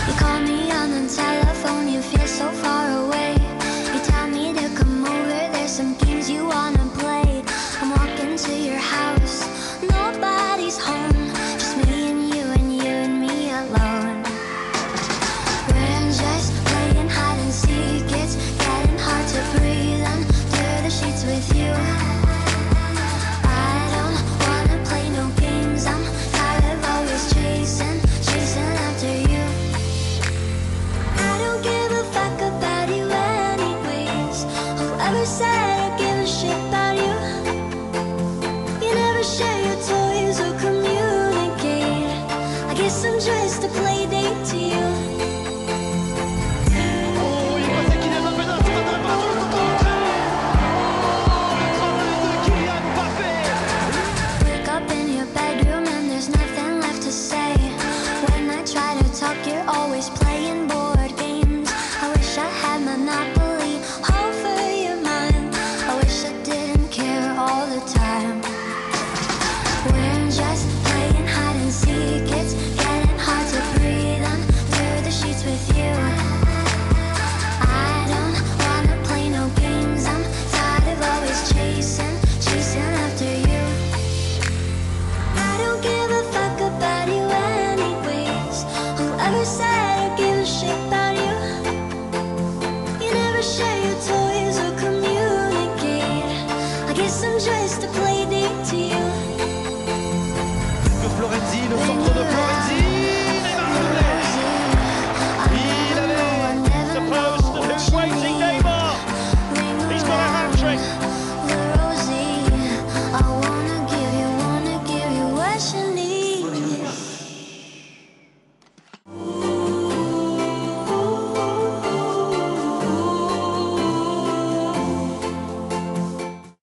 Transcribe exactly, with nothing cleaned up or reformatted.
You call me on the telephone, you feel so far away. You tell me to come over, there's some games you wanna play. I'm walking to your house, nobody's home.